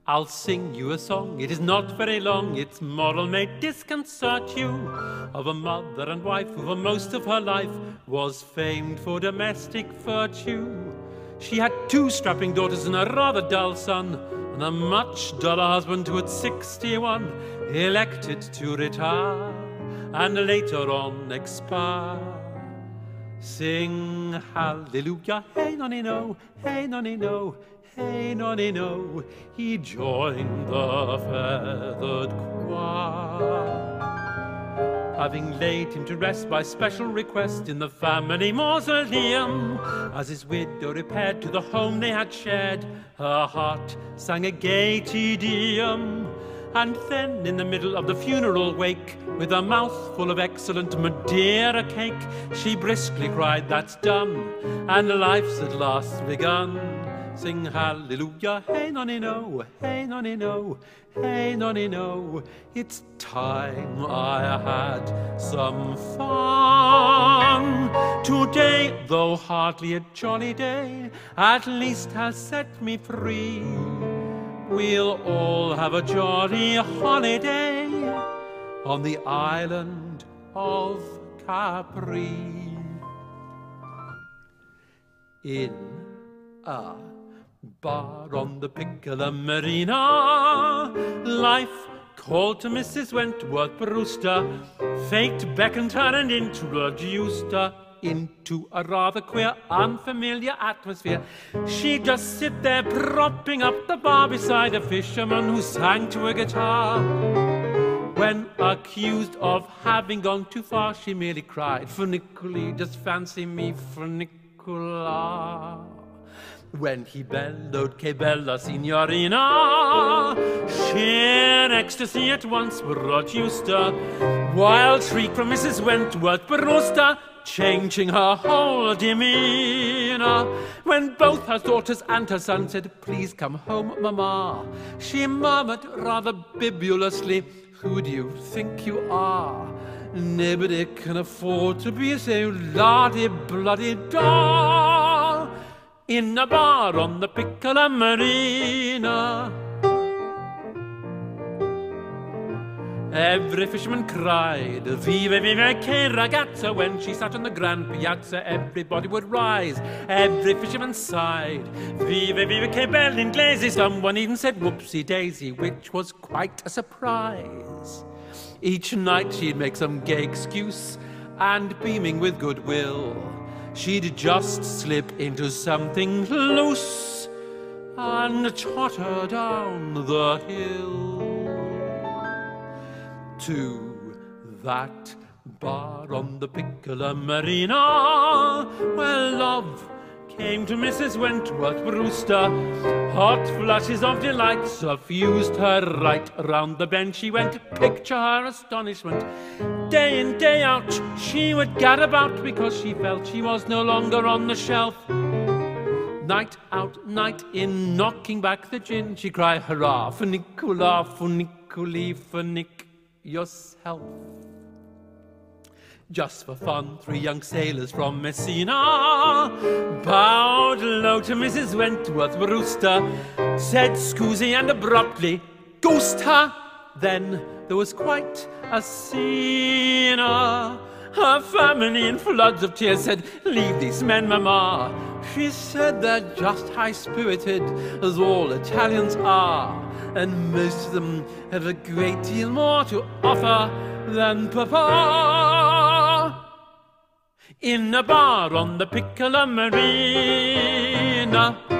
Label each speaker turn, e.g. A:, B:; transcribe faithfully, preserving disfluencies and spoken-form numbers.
A: I'll sing you a song, it is not very long, its moral may disconcert you, of a mother and wife who for most of her life was famed for domestic virtue. She had two strapping daughters and a rather dull son, and a much duller husband who at sixty-one elected to retire and later on expire. Sing hallelujah, hey nonny no, hey nonny no, hey nonny no, he joined the feathered choir. Having laid him to rest by special request in the family mausoleum, as his widow repaired to the home they had shared, her heart sang a gay Te Deum. And then, in the middle of the funeral wake, with a mouthful of excellent Madeira cake, she briskly cried, "That's done, and life's at last begun." Sing hallelujah, hey nonny no, hey nonny no, hey nonny no, it's time I had some fun. Today, though hardly a jolly day, at least has set me free. We'll all have a jolly holiday on the island of Capri. In a bar on the Piccola Marina, life called to Missus Wentworth Brewster. Fate beckoned her and introduced her into a rather queer, unfamiliar atmosphere. She'd just sit there propping up the bar beside a fisherman who sang to a guitar. When accused of having gone too far, she merely cried, "Funiculi, just fancy me funicular." When he bellowed, "Che bella signorina," sheer ecstasy at once produced a wild shriek from Missus Wentworth Brewster, changing her whole demeanor. When both her daughters and her son said, "Please come home, Mama," she murmured rather bibulously, "Who do you think you are? Nobody can afford to be so lardy-bloody-da." In a bar on the Piccola Marina, every fisherman cried, "Viva, viva, che ragazza!" When she sat on the grand piazza, everybody would rise. Every fisherman sighed, "Viva, viva, che bella inglese!" Someone even said, "Whoopsie daisy," which was quite a surprise. Each night she'd make some gay excuse, and beaming with goodwill, she'd just slip into something loose and totter down the hill to that bar on the Piccola Marina, where love came to Missus Wentworth Brewster. Hot flushes of delight suffused her right round the bend. She went, picture her astonishment. Day in, day out, she would gad about because she felt she was no longer on the shelf. Night out, night in, knocking back the gin, she cried, "Hurrah, funicula, funiculi, funic yourself." Just for fun, three young sailors from Messina bowed low to Missus Wentworth Brewster, said "Scusi," and abruptly goosed her. Then there was quite a scene. Her family in floods of tears said, "Leave these men, Mama." She said they're just high-spirited, as all Italians are, and most of them have a great deal more to offer than Papa. In a bar on the Piccola Marina,